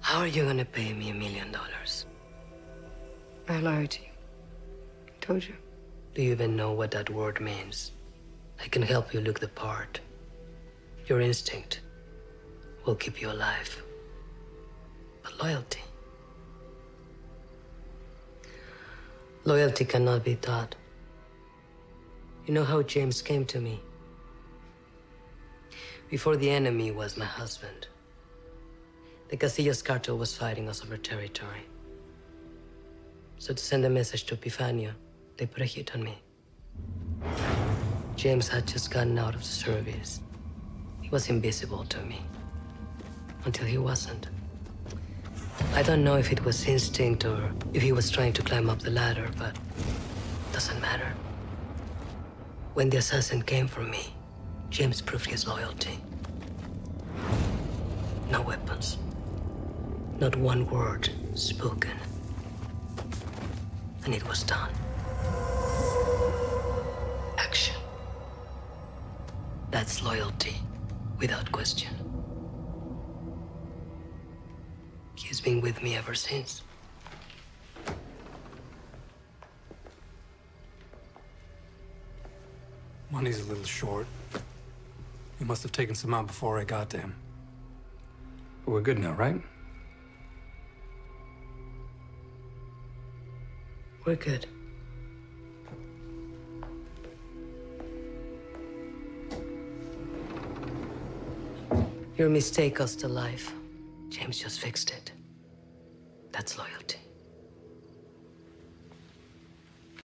How are you gonna pay me $1 million? I lied to you. I told you. Do you even know what that word means? I can help you look the part. Your instinct will keep you alive. But loyalty. Loyalty cannot be taught. You know how James came to me? Before the enemy was my husband. The Casillas cartel was fighting us over territory. So to send a message to Epifanio, they put a hit on me. James had just gotten out of the service. He was invisible to me. Until he wasn't. I don't know if it was instinct or if he was trying to climb up the ladder, but it doesn't matter. When the assassin came for me, James proved his loyalty. No weapons. Not one word spoken. And it was done. Action. That's loyalty, without question. He's been with me ever since. Money's a little short. He must have taken some out before I got to him. But we're good now, right? We're good. Your mistake cost a life. James just fixed it. That's loyalty.